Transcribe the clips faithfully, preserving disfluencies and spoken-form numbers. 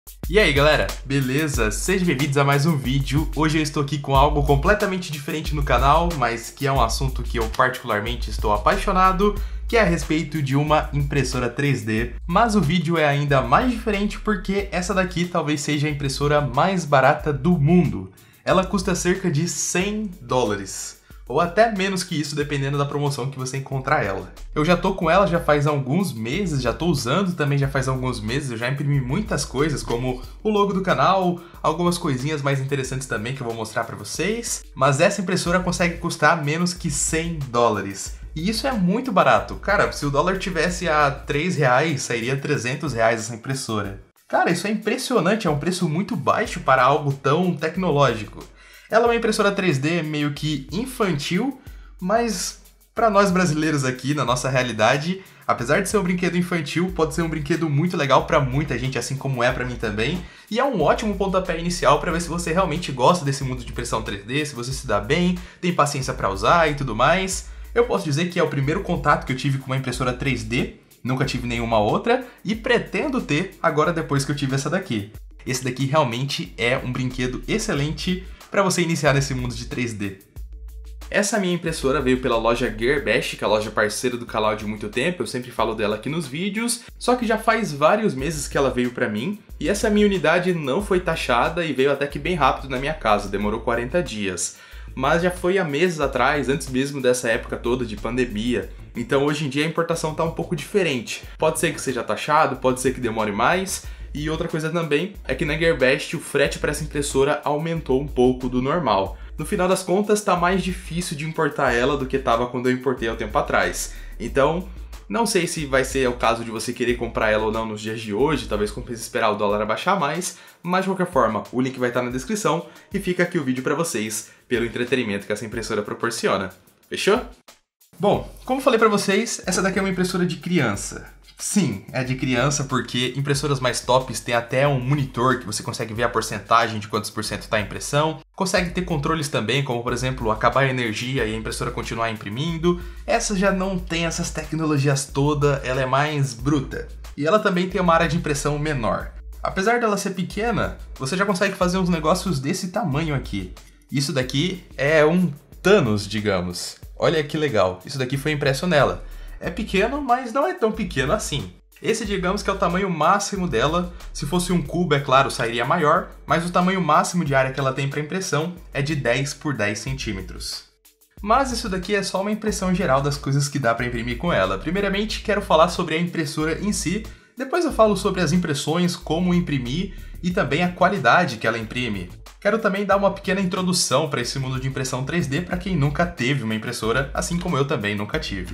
E aí galera, beleza? Sejam bem-vindos a mais um vídeo. Hoje eu estou aqui com algo completamente diferente no canal, mas que é um assunto que eu particularmente estou apaixonado, que é a respeito de uma impressora três D. Mas o vídeo é ainda mais diferente porque essa daqui talvez seja a impressora mais barata do mundo. Ela custa cerca de cem dólares. Ou até menos que isso, dependendo da promoção que você encontrar ela. Eu já tô com ela já faz alguns meses, já tô usando também já faz alguns meses, eu já imprimi muitas coisas, como o logo do canal, algumas coisinhas mais interessantes também que eu vou mostrar pra vocês. Mas essa impressora consegue custar menos que cem dólares. E isso é muito barato. Cara, se o dólar tivesse a três reais, sairia trezentos reais essa impressora. Cara, isso é impressionante, é um preço muito baixo para algo tão tecnológico. Ela é uma impressora três D meio que infantil, mas para nós brasileiros aqui, na nossa realidade, apesar de ser um brinquedo infantil, pode ser um brinquedo muito legal para muita gente, assim como é para mim também. E é um ótimo pontapé inicial para ver se você realmente gosta desse mundo de impressão três D, se você se dá bem, tem paciência para usar e tudo mais. Eu posso dizer que é o primeiro contato que eu tive com uma impressora três D, nunca tive nenhuma outra, e pretendo ter agora depois que eu tive essa daqui. Esse daqui realmente é um brinquedo excelente para você iniciar nesse mundo de três D. Essa minha impressora veio pela loja Gearbest, que é a loja parceira do canal de muito tempo, eu sempre falo dela aqui nos vídeos, só que já faz vários meses que ela veio para mim, e essa minha unidade não foi taxada e veio até que bem rápido na minha casa, demorou quarenta dias. Mas já foi há meses atrás, antes mesmo dessa época toda de pandemia, então hoje em dia a importação tá um pouco diferente. Pode ser que seja taxado, pode ser que demore mais. E outra coisa também é que na Gearbest o frete para essa impressora aumentou um pouco do normal. No final das contas tá mais difícil de importar ela do que estava quando eu importei há um tempo atrás. Então, não sei se vai ser o caso de você querer comprar ela ou não nos dias de hoje, talvez compense esperar o dólar abaixar mais, mas de qualquer forma, o link vai estar na descrição e fica aqui o vídeo para vocês, pelo entretenimento que essa impressora proporciona. Fechou? Bom, como falei para vocês, essa daqui é uma impressora de criança. Sim, é de criança porque impressoras mais tops tem até um monitor que você consegue ver a porcentagem de quantos por cento está a impressão. Consegue ter controles também, como por exemplo, acabar a energia e a impressora continuar imprimindo. Essa já não tem essas tecnologias todas, ela é mais bruta. E ela também tem uma área de impressão menor. Apesar dela ser pequena, você já consegue fazer uns negócios desse tamanho aqui. Isso daqui é um Thanos, digamos. Olha que legal, isso daqui foi impresso nela. É pequeno, mas não é tão pequeno assim. Esse, digamos que é o tamanho máximo dela. Se fosse um cubo, é claro, sairia maior, mas o tamanho máximo de área que ela tem para impressão é de dez por dez centímetros. Mas isso daqui é só uma impressão geral das coisas que dá para imprimir com ela. Primeiramente, quero falar sobre a impressora em si, depois eu falo sobre as impressões, como imprimir e também a qualidade que ela imprime. Quero também dar uma pequena introdução para esse mundo de impressão três D para quem nunca teve uma impressora, assim como eu também nunca tive.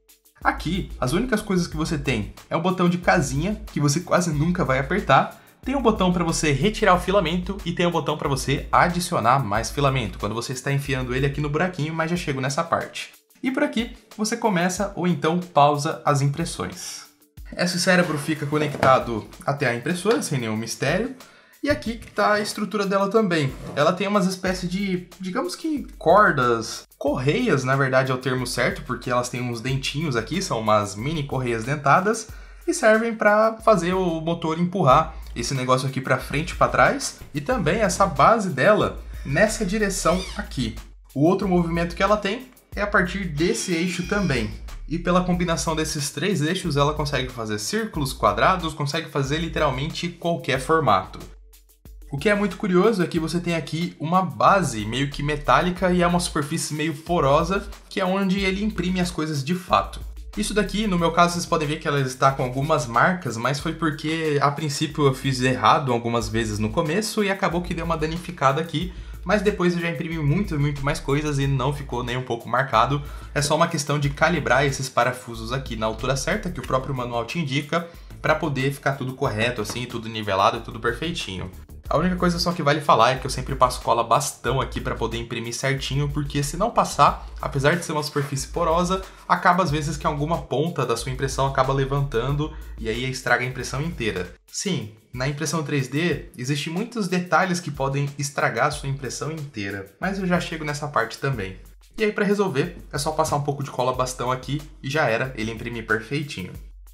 Aqui, as únicas coisas que você tem é o botão de casinha, que você quase nunca vai apertar, tem um botão para você retirar o filamento e tem um botão para você adicionar mais filamento, quando você está enfiando ele aqui no buraquinho, mas já chego nessa parte. E por aqui, você começa ou então pausa as impressões. Esse cérebro fica conectado até a impressora, sem nenhum mistério. E aqui que está a estrutura dela também. Ela tem umas espécies de, digamos que cordas, correias na verdade é o termo certo, porque elas têm uns dentinhos aqui, são umas mini correias dentadas, e servem para fazer o motor empurrar esse negócio aqui para frente e para trás, e também essa base dela nessa direção aqui. O outro movimento que ela tem é a partir desse eixo também. E pela combinação desses três eixos ela consegue fazer círculos, quadrados, consegue fazer literalmente qualquer formato. O que é muito curioso é que você tem aqui uma base meio que metálica e é uma superfície meio porosa, que é onde ele imprime as coisas de fato. Isso daqui, no meu caso, vocês podem ver que ela está com algumas marcas, mas foi porque a princípio eu fiz errado algumas vezes no começo e acabou que deu uma danificada aqui, mas depois eu já imprimi muito, muito mais coisas e não ficou nem um pouco marcado. É só uma questão de calibrar esses parafusos aqui na altura certa, que o próprio manual te indica, para poder ficar tudo correto, assim, tudo nivelado, tudo perfeitinho. A única coisa só que vale falar é que eu sempre passo cola bastão aqui para poder imprimir certinho, porque se não passar, apesar de ser uma superfície porosa, acaba às vezes que alguma ponta da sua impressão acaba levantando e aí estraga a impressão inteira. Sim, na impressão três D existem muitos detalhes que podem estragar a sua impressão inteira, mas eu já chego nessa parte também. E aí para resolver, é só passar um pouco de cola bastão aqui e já era, ele imprimir perfeitinho.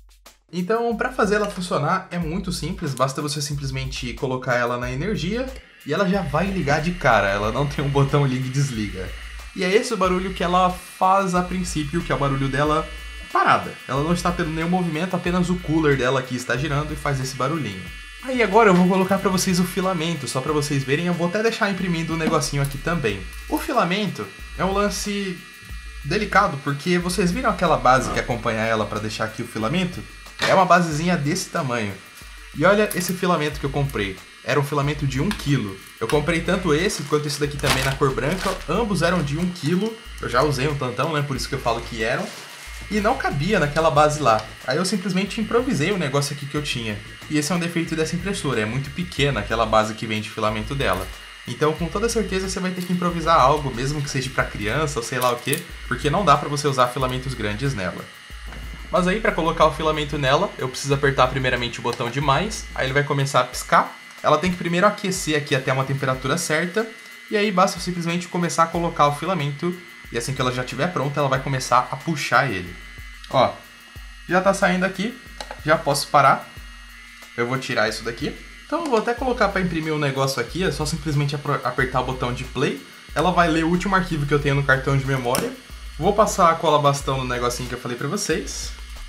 Então, para fazer ela funcionar é muito simples, basta você simplesmente colocar ela na energia e ela já vai ligar de cara, ela não tem um botão liga e desliga. E é esse o barulho que ela faz a princípio, que é o barulho dela parada. Ela não está tendo nenhum movimento, apenas o cooler dela aqui está girando e faz esse barulhinho. Aí agora eu vou colocar para vocês o filamento, só para vocês verem, eu vou até deixar imprimindo um negocinho aqui também. O filamento é um lance delicado, porque vocês viram aquela base que acompanha ela para deixar aqui o filamento? É uma basezinha desse tamanho. E olha esse filamento que eu comprei. Era um filamento de um quilo. Eu comprei tanto esse quanto esse daqui também na cor branca. Ambos eram de um quilo. Eu já usei um tantão, né? Por isso que eu falo que eram. E não cabia naquela base lá. Aí eu simplesmente improvisei o negócio aqui que eu tinha. E esse é um defeito dessa impressora. É muito pequena aquela base que vem de filamento dela. Então, com toda certeza, você vai ter que improvisar algo, mesmo que seja para criança ou sei lá o que, porque não dá para você usar filamentos grandes nela. Mas aí, para colocar o filamento nela, eu preciso apertar primeiramente o botão de mais, aí ele vai começar a piscar. Ela tem que primeiro aquecer aqui até uma temperatura certa, e aí basta simplesmente começar a colocar o filamento, e assim que ela já estiver pronta, ela vai começar a puxar ele. Ó, já tá saindo aqui, já posso parar. Eu vou tirar isso daqui. Então eu vou até colocar para imprimir um negócio aqui, é só simplesmente apertar o botão de play. Ela vai ler o último arquivo que eu tenho no cartão de memória. Vou passar a cola bastão no negocinho que eu falei pra vocês.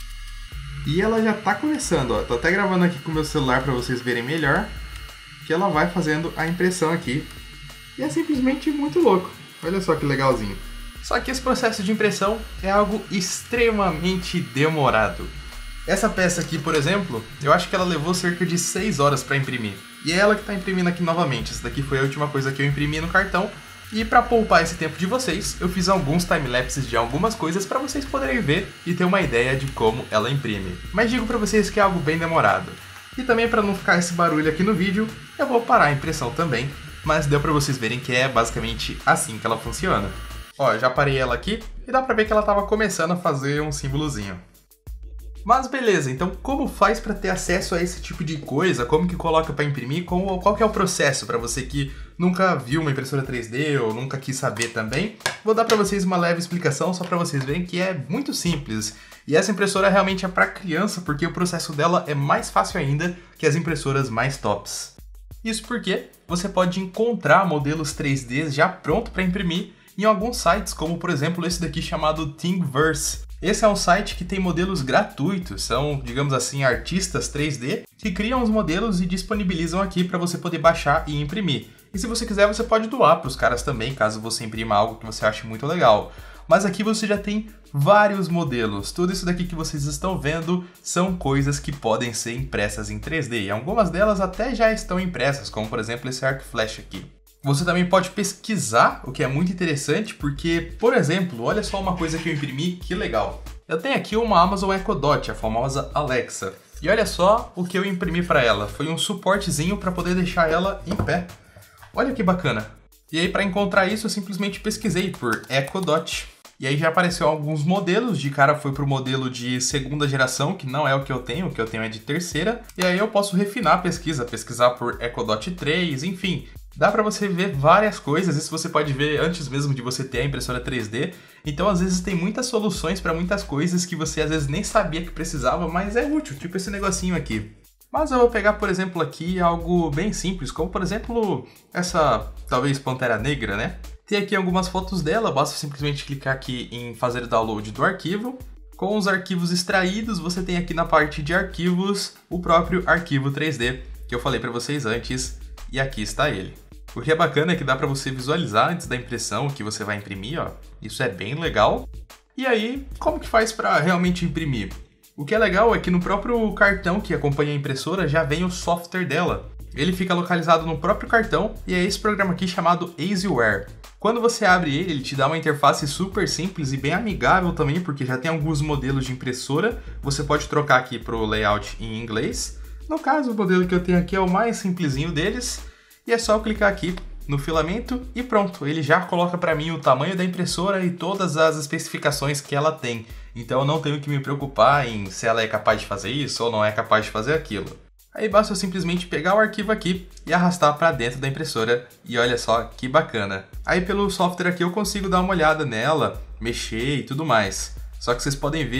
E ela já tá começando, ó. Tô até gravando aqui com o meu celular pra vocês verem melhor. Que ela vai fazendo a impressão aqui. E é simplesmente muito louco. Olha só que legalzinho. Só que esse processo de impressão é algo extremamente demorado. Essa peça aqui, por exemplo, eu acho que ela levou cerca de seis horas pra imprimir. E é ela que tá imprimindo aqui novamente. Essa daqui foi a última coisa que eu imprimi no cartão. E para poupar esse tempo de vocês, eu fiz alguns timelapses de algumas coisas para vocês poderem ver e ter uma ideia de como ela imprime. Mas digo para vocês que é algo bem demorado. E também para não ficar esse barulho aqui no vídeo, eu vou parar a impressão também, mas deu para vocês verem que é basicamente assim que ela funciona. Ó, já parei ela aqui e dá para ver que ela estava começando a fazer um símbolozinho. Mas beleza, então como faz para ter acesso a esse tipo de coisa? Como que coloca para imprimir? Como, qual que é o processo para você que nunca viu uma impressora três D ou nunca quis saber também? Vou dar para vocês uma leve explicação só para vocês verem que é muito simples. E essa impressora realmente é para criança porque o processo dela é mais fácil ainda que as impressoras mais tops. Isso porque você pode encontrar modelos três D já pronto para imprimir em alguns sites, como por exemplo esse daqui chamado Thingiverse. Esse é um site que tem modelos gratuitos, são, digamos assim, artistas três D que criam os modelos e disponibilizam aqui para você poder baixar e imprimir. E se você quiser, você pode doar para os caras também, caso você imprima algo que você ache muito legal. Mas aqui você já tem vários modelos. Tudo isso daqui que vocês estão vendo são coisas que podem ser impressas em três D. E algumas delas até já estão impressas, como por exemplo esse arco flash aqui. Você também pode pesquisar, o que é muito interessante, porque, por exemplo, olha só uma coisa que eu imprimi, que legal. Eu tenho aqui uma Amazon Echo Dot, a famosa Alexa. E olha só o que eu imprimi para ela. Foi um suportezinho para poder deixar ela em pé. Olha que bacana. E aí, para encontrar isso, eu simplesmente pesquisei por Echo Dot. E aí já apareceu alguns modelos, de cara foi pro modelo de segunda geração, que não é o que eu tenho, o que eu tenho é de terceira. E aí eu posso refinar a pesquisa, pesquisar por Echo Dot três, enfim. Dá pra você ver várias coisas, isso você pode ver antes mesmo de você ter a impressora três D. Então às vezes tem muitas soluções para muitas coisas que você às vezes nem sabia que precisava, mas é útil, tipo esse negocinho aqui. Mas eu vou pegar, por exemplo, aqui algo bem simples, como por exemplo essa, talvez, Pantera Negra, né? Tem aqui algumas fotos dela, basta simplesmente clicar aqui em fazer download do arquivo. Com os arquivos extraídos, você tem aqui na parte de arquivos o próprio arquivo três D, que eu falei para vocês antes, e aqui está ele. O que é bacana é que dá para você visualizar antes da impressão o que você vai imprimir, ó. Isso é bem legal. E aí, como que faz para realmente imprimir? O que é legal é que no próprio cartão que acompanha a impressora já vem o software dela. Ele fica localizado no próprio cartão e é esse programa aqui chamado Easyware. Quando você abre ele, ele te dá uma interface super simples e bem amigável também, porque já tem alguns modelos de impressora. Você pode trocar aqui para o layout em inglês. No caso, o modelo que eu tenho aqui é o mais simplesinho deles. E é só eu clicar aqui no filamento e pronto, ele já coloca para mim o tamanho da impressora e todas as especificações que ela tem. Então eu não tenho que me preocupar em se ela é capaz de fazer isso ou não é capaz de fazer aquilo. Aí basta eu simplesmente pegar o arquivo aqui e arrastar para dentro da impressora e olha só que bacana. Aí pelo software aqui eu consigo dar uma olhada nela, mexer e tudo mais. Só que vocês podem ver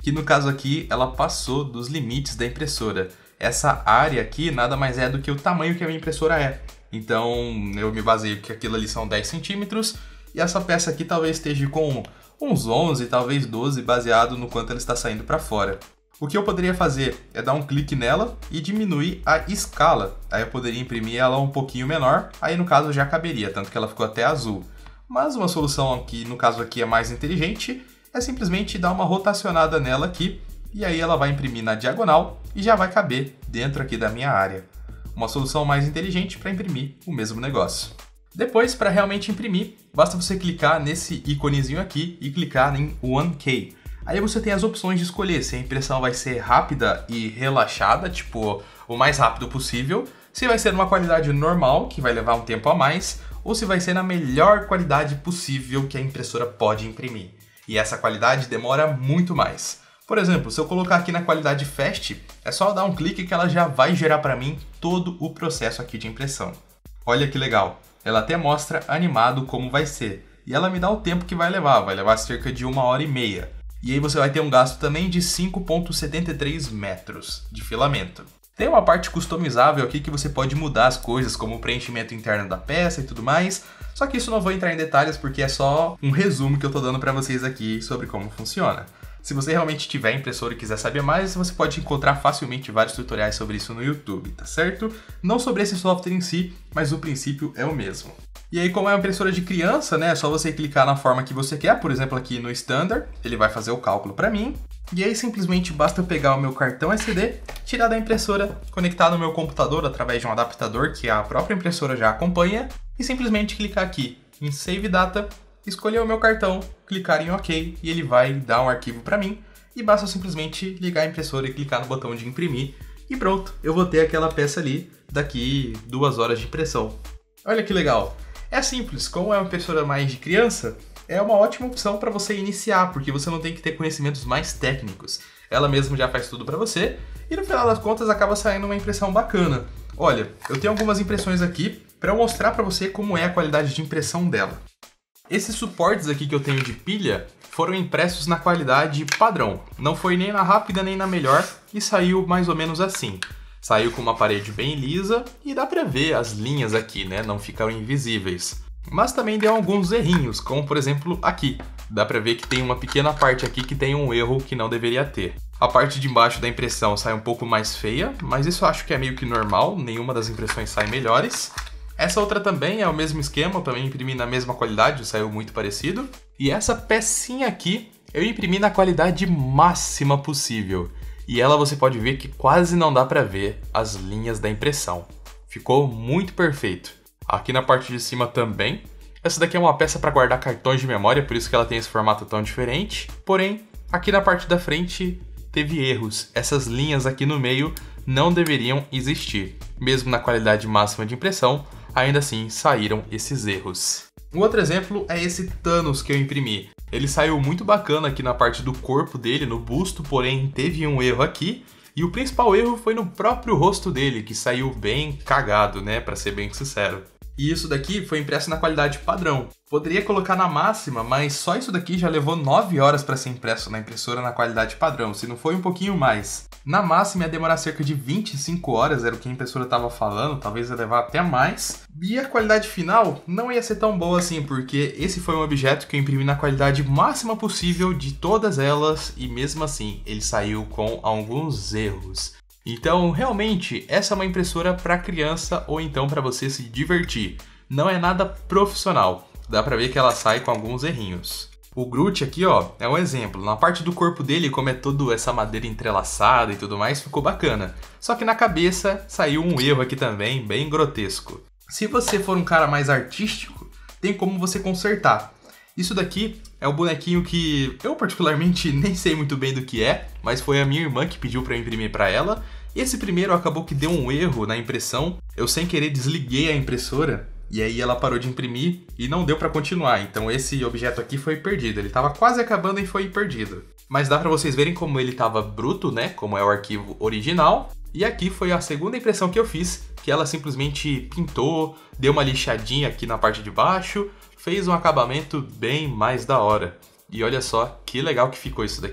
que no caso aqui ela passou dos limites da impressora. Essa área aqui nada mais é do que o tamanho que a minha impressora é. Então eu me baseio que aquilo ali são dez centímetros e essa peça aqui talvez esteja com uns onze, talvez doze, baseado no quanto ela está saindo para fora. O que eu poderia fazer é dar um clique nela e diminuir a escala. Aí eu poderia imprimir ela um pouquinho menor, aí no caso já caberia, tanto que ela ficou até azul. Mas uma solução que no caso aqui é mais inteligente é simplesmente dar uma rotacionada nela aqui e aí ela vai imprimir na diagonal e já vai caber dentro aqui da minha área. Uma solução mais inteligente para imprimir o mesmo negócio. Depois, para realmente imprimir, basta você clicar nesse íconezinho aqui e clicar em one K. Aí você tem as opções de escolher se a impressão vai ser rápida e relaxada, tipo, o mais rápido possível, se vai ser numa qualidade normal, que vai levar um tempo a mais, ou se vai ser na melhor qualidade possível que a impressora pode imprimir. E essa qualidade demora muito mais. Por exemplo, se eu colocar aqui na qualidade Fast, é só dar um clique que ela já vai gerar para mim todo o processo aqui de impressão. Olha que legal, ela até mostra animado como vai ser. E ela me dá o tempo que vai levar, vai levar cerca de uma hora e meia. E aí você vai ter um gasto também de cinco vírgula setenta e três metros de filamento. Tem uma parte customizável aqui que você pode mudar as coisas, como o preenchimento interno da peça e tudo mais, só que isso não vou entrar em detalhes porque é só um resumo que eu tô dando para vocês aqui sobre como funciona. Se você realmente tiver impressora e quiser saber mais, você pode encontrar facilmente vários tutoriais sobre isso no YouTube, tá certo? Não sobre esse software em si, mas o princípio é o mesmo. E aí, como é uma impressora de criança, né, é só você clicar na forma que você quer, por exemplo aqui no Standard, ele vai fazer o cálculo para mim, e aí simplesmente basta eu pegar o meu cartão S D, tirar da impressora, conectar no meu computador através de um adaptador que a própria impressora já acompanha, e simplesmente clicar aqui em Save Data, escolher o meu cartão, clicar em OK, e ele vai dar um arquivo para mim, e basta simplesmente ligar a impressora e clicar no botão de imprimir, e pronto, eu vou ter aquela peça ali daqui duas horas de impressão. Olha que legal! É simples, como é uma impressora mais de criança, é uma ótima opção para você iniciar, porque você não tem que ter conhecimentos mais técnicos. Ela mesma já faz tudo para você e no final das contas acaba saindo uma impressão bacana. Olha, eu tenho algumas impressões aqui para mostrar para você como é a qualidade de impressão dela. Esses suportes aqui que eu tenho de pilha foram impressos na qualidade padrão. Não foi nem na rápida nem na melhor e saiu mais ou menos assim. Saiu com uma parede bem lisa e dá pra ver as linhas aqui, né? Não ficaram invisíveis. Mas também deu alguns errinhos, como por exemplo aqui. Dá pra ver que tem uma pequena parte aqui que tem um erro que não deveria ter. A parte de embaixo da impressão sai um pouco mais feia, mas isso eu acho que é meio que normal, nenhuma das impressões sai melhores. Essa outra também é o mesmo esquema, eu também imprimi na mesma qualidade, saiu muito parecido. E essa pecinha aqui eu imprimi na qualidade máxima possível. E ela você pode ver que quase não dá para ver as linhas da impressão. Ficou muito perfeito. Aqui na parte de cima também. Essa daqui é uma peça para guardar cartões de memória, por isso que ela tem esse formato tão diferente. Porém, aqui na parte da frente teve erros. Essas linhas aqui no meio não deveriam existir. Mesmo na qualidade máxima de impressão, ainda assim saíram esses erros. Um outro exemplo é esse Thanos que eu imprimi. Ele saiu muito bacana aqui na parte do corpo dele, no busto, porém teve um erro aqui. E o principal erro foi no próprio rosto dele, que saiu bem cagado, né, pra ser bem sincero. E isso daqui foi impresso na qualidade padrão. Poderia colocar na máxima, mas só isso daqui já levou nove horas para ser impresso na impressora na qualidade padrão, se não foi um pouquinho mais. Na máxima ia demorar cerca de vinte e cinco horas, era o que a impressora estava falando, talvez ia levar até mais. E a qualidade final não ia ser tão boa assim, porque esse foi um objeto que eu imprimi na qualidade máxima possível de todas elas, e mesmo assim ele saiu com alguns erros. Então, realmente, essa é uma impressora para criança ou então para você se divertir. Não é nada profissional. Dá pra ver que ela sai com alguns errinhos. O Groot aqui, ó, é um exemplo. Na parte do corpo dele, como é toda essa madeira entrelaçada e tudo mais, ficou bacana. Só que na cabeça saiu um erro aqui também, bem grotesco. Se você for um cara mais artístico, tem como você consertar. Isso daqui é o bonequinho que eu particularmente nem sei muito bem do que é, mas foi a minha irmã que pediu para eu imprimir para ela. Esse primeiro acabou que deu um erro na impressão, eu sem querer desliguei a impressora e aí ela parou de imprimir e não deu para continuar, então esse objeto aqui foi perdido, ele estava quase acabando e foi perdido. Mas dá para vocês verem como ele estava bruto, né, como é o arquivo original. E aqui foi a segunda impressão que eu fiz, que ela simplesmente pintou, deu uma lixadinha aqui na parte de baixo, fez um acabamento bem mais da hora. E olha só que legal que ficou isso daqui.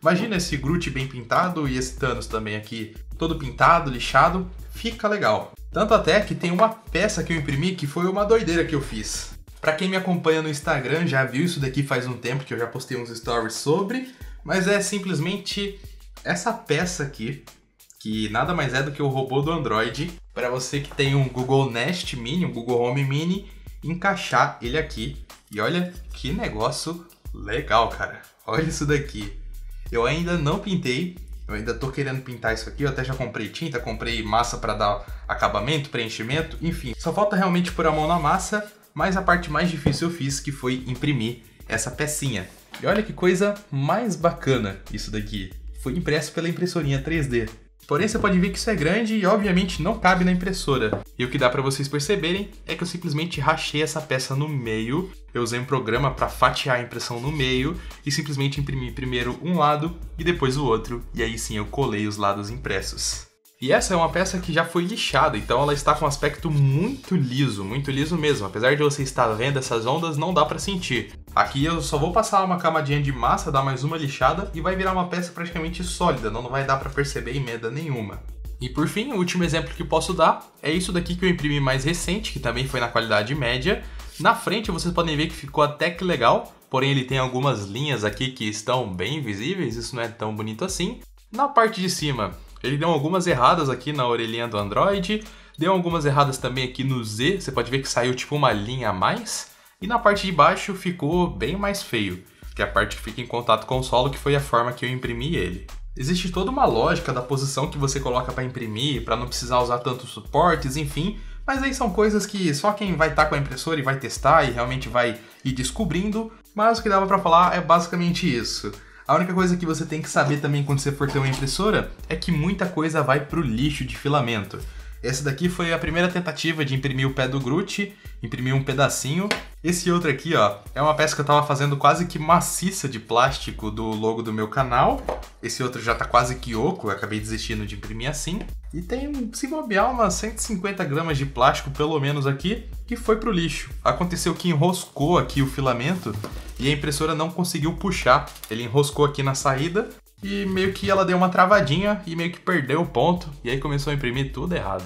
Imagina esse Groot bem pintado e esse Thanos também aqui, todo pintado, lixado, fica legal. Tanto até que tem uma peça que eu imprimi que foi uma doideira que eu fiz. Pra quem me acompanha no Instagram já viu isso daqui faz um tempo que eu já postei uns stories sobre, mas é simplesmente essa peça aqui, que nada mais é do que o robô do Android, para você que tem um Google Nest Mini, um Google Home Mini, encaixar ele aqui. E olha que negócio legal, cara. Olha isso daqui. Eu ainda não pintei, eu ainda tô querendo pintar isso aqui, eu até já comprei tinta, comprei massa para dar acabamento, preenchimento, enfim. Só falta realmente pôr a mão na massa, mas a parte mais difícil eu fiz, que foi imprimir essa pecinha. E olha que coisa mais bacana isso daqui. Foi impresso pela impressorinha três D. Porém, você pode ver que isso é grande e obviamente não cabe na impressora. E o que dá para vocês perceberem é que eu simplesmente rachei essa peça no meio. Eu usei um programa para fatiar a impressão no meio e simplesmente imprimi primeiro um lado e depois o outro. E aí sim eu colei os lados impressos. E essa é uma peça que já foi lixada, então ela está com um aspecto muito liso, muito liso mesmo. Apesar de você estar vendo essas ondas, não dá para sentir. Aqui eu só vou passar uma camadinha de massa, dar mais uma lixada e vai virar uma peça praticamente sólida, não vai dar para perceber emenda nenhuma. E por fim, o último exemplo que eu posso dar é isso daqui que eu imprimi mais recente, que também foi na qualidade média. Na frente vocês podem ver que ficou até que legal, porém ele tem algumas linhas aqui que estão bem visíveis, isso não é tão bonito assim. Na parte de cima, ele deu algumas erradas aqui na orelhinha do Android, deu algumas erradas também aqui no Z, você pode ver que saiu tipo uma linha a mais. E na parte de baixo ficou bem mais feio, que é a parte que fica em contato com o solo, que foi a forma que eu imprimi ele. Existe toda uma lógica da posição que você coloca para imprimir, para não precisar usar tantos suportes, enfim, mas aí são coisas que só quem vai estar com a impressora e vai testar e realmente vai ir descobrindo, mas o que dava para falar é basicamente isso. A única coisa que você tem que saber também quando você for ter uma impressora é que muita coisa vai pro lixo de filamento. Essa daqui foi a primeira tentativa de imprimir o pé do Groot, imprimir um pedacinho. Esse outro aqui, ó, é uma peça que eu tava fazendo quase que maciça de plástico do logo do meu canal. Esse outro já tá quase que oco, eu acabei desistindo de imprimir assim. E tem, se bobear, umas cento e cinquenta gramas de plástico, pelo menos aqui, que foi pro lixo. Aconteceu que enroscou aqui o filamento e a impressora não conseguiu puxar. Ele enroscou aqui na saída e meio que ela deu uma travadinha e meio que perdeu o ponto. E aí começou a imprimir tudo errado.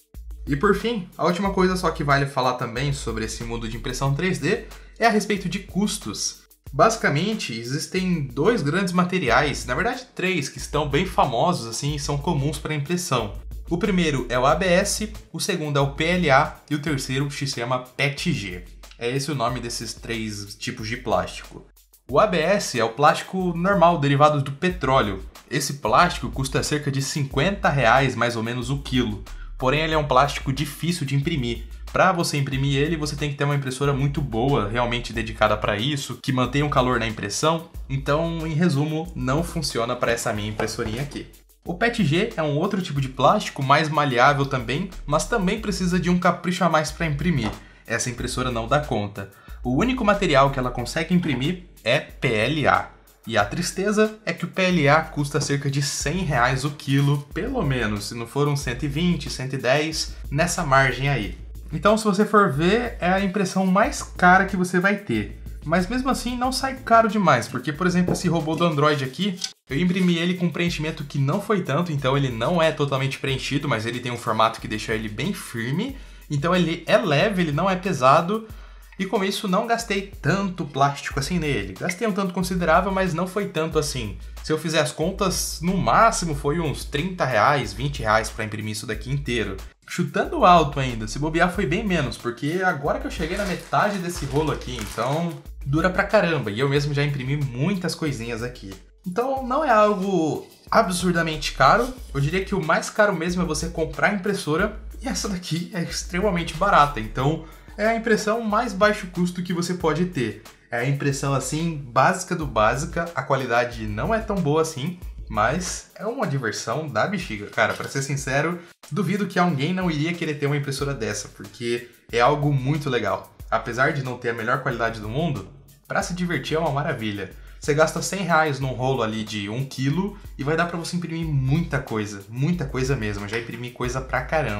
E por fim, a última coisa só que vale falar também sobre esse mundo de impressão três D é a respeito de custos. Basicamente, existem dois grandes materiais, na verdade três, que estão bem famosos assim e são comuns para impressão. O primeiro é o A B S, o segundo é o P L A e o terceiro se chama P E T G. É esse o nome desses três tipos de plástico. O A B S é o plástico normal derivado do petróleo. Esse plástico custa cerca de cinquenta reais mais ou menos o quilo. Porém, ele é um plástico difícil de imprimir. Para você imprimir ele, você tem que ter uma impressora muito boa, realmente dedicada para isso, que mantenha o calor na impressão. Então, em resumo, não funciona para essa minha impressorinha aqui. O P E T G é um outro tipo de plástico, mais maleável também, mas também precisa de um capricho a mais para imprimir. Essa impressora não dá conta. O único material que ela consegue imprimir é P L A. E a tristeza é que o P L A custa cerca de cem reais o quilo, pelo menos, se não for uns cento e vinte, cento e dez, nessa margem aí. Então, se você for ver, é a impressão mais cara que você vai ter. Mas mesmo assim, não sai caro demais, porque, por exemplo, esse robô do Android aqui, eu imprimi ele com preenchimento que não foi tanto, então ele não é totalmente preenchido, mas ele tem um formato que deixa ele bem firme. Então ele é leve, ele não é pesado. E com isso não gastei tanto plástico assim nele. Gastei um tanto considerável, mas não foi tanto assim. Se eu fizer as contas, no máximo foi uns trinta reais, vinte reais para imprimir isso daqui inteiro. Chutando alto ainda, se bobear foi bem menos, porque agora que eu cheguei na metade desse rolo aqui, então dura pra caramba. E eu mesmo já imprimi muitas coisinhas aqui. Então não é algo absurdamente caro. Eu diria que o mais caro mesmo é você comprar a impressora. E essa daqui é extremamente barata, então é a impressão mais baixo custo que você pode ter. É a impressão assim, básica do básica, a qualidade não é tão boa assim, mas é uma diversão da bexiga. Cara, pra ser sincero, duvido que alguém não iria querer ter uma impressora dessa, porque é algo muito legal. Apesar de não ter a melhor qualidade do mundo, pra se divertir é uma maravilha. Você gasta cem reais num rolo ali de um quilo e vai dar pra você imprimir muita coisa, muita coisa mesmo. Já imprimi coisa pra caramba.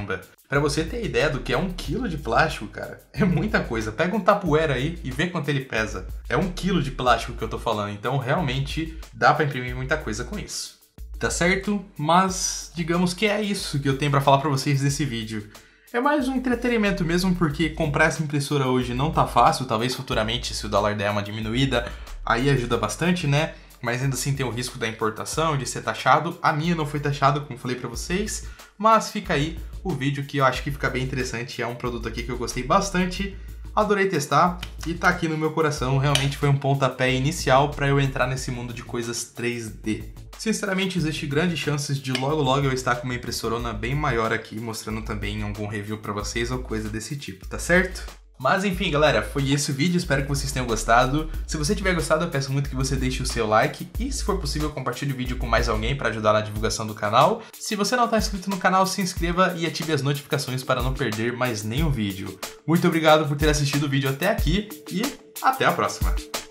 Pra você ter ideia do que é um quilo de plástico, cara, é muita coisa. Pega um Tupperware aí e vê quanto ele pesa. É um quilo de plástico que eu tô falando, então realmente dá pra imprimir muita coisa com isso. Tá certo? Mas digamos que é isso que eu tenho pra falar pra vocês nesse vídeo. É mais um entretenimento mesmo, porque comprar essa impressora hoje não tá fácil. Talvez futuramente, se o dólar der uma diminuída, aí ajuda bastante, né? Mas ainda assim tem o risco da importação, de ser taxado. A minha não foi taxada, como falei pra vocês, mas fica aí o vídeo que eu acho que fica bem interessante. É um produto aqui que eu gostei bastante, adorei testar e tá aqui no meu coração. Realmente foi um pontapé inicial para eu entrar nesse mundo de coisas três D. Sinceramente, existe grandes chances de logo logo eu estar com uma impressorona bem maior aqui, mostrando também algum review pra vocês ou coisa desse tipo, tá certo? Mas enfim, galera, foi esse o vídeo, espero que vocês tenham gostado. Se você tiver gostado, eu peço muito que você deixe o seu like e, se for possível, compartilhe o vídeo com mais alguém para ajudar na divulgação do canal. Se você não está inscrito no canal, se inscreva e ative as notificações para não perder mais nenhum vídeo. Muito obrigado por ter assistido o vídeo até aqui e até a próxima!